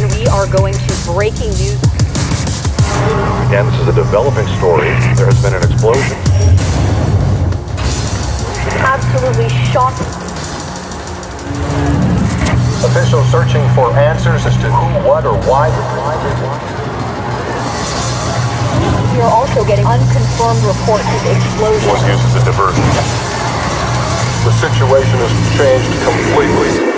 and we are going to breaking news. Again, this is a developing story. There has been an explosion. Absolutely shocking. Officials searching for answers as to who, what, or why. We are also getting unconfirmed reports of explosions. Was used as a diversion. The situation has changed completely.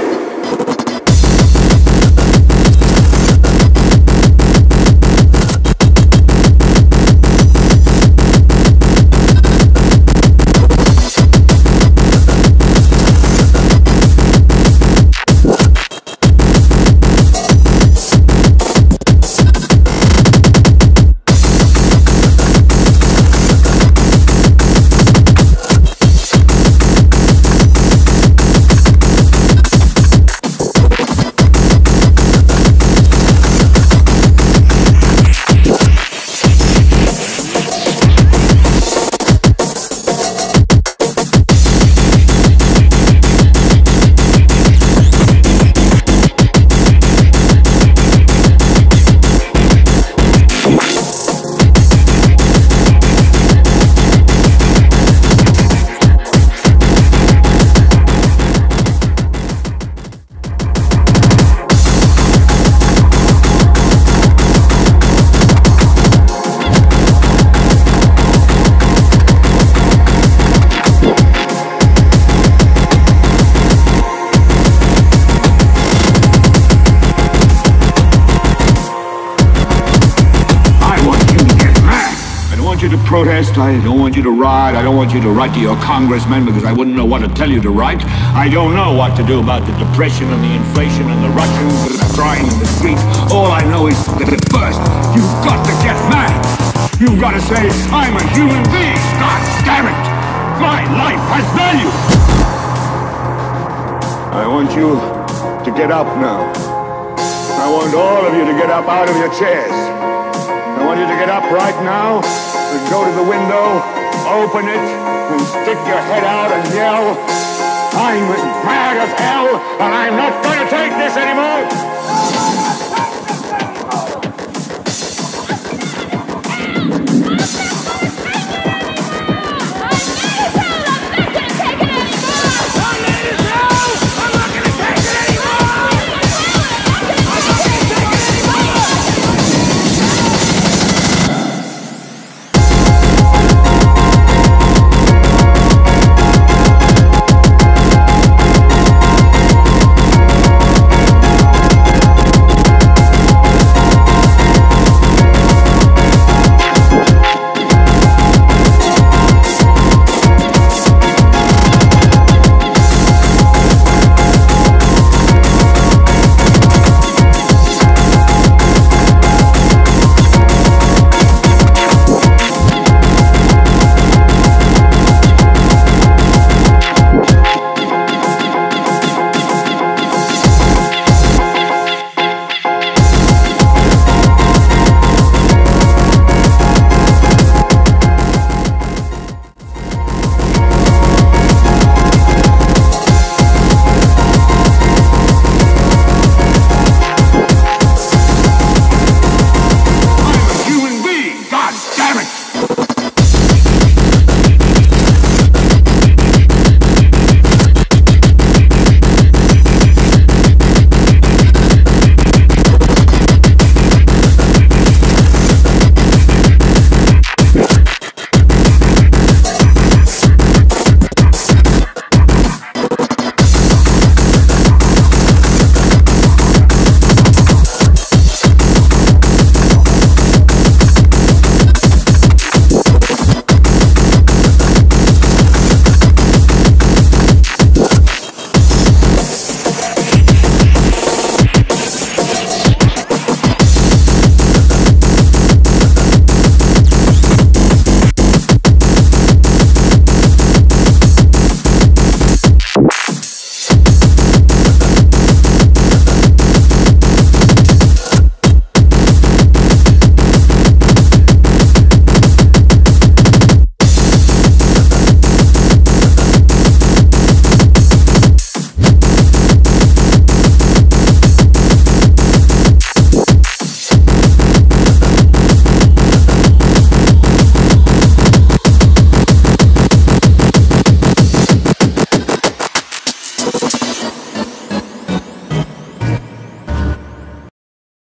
Protest. I don't want you to riot. I don't want you to write to your congressmen because I wouldn't know what to tell you to write. I don't know what to do about the depression and the inflation and the Russians that are crying in the streets. All I know is that at first, you've got to get mad. You've got to say, I'm a human being. God damn it. My life has value. I want you to get up now. I want all of you to get up out of your chairs. I want you to get up right now. Go to the window, open it, and stick your head out and yell, I'm as mad as hell, and I'm not going to take this anymore!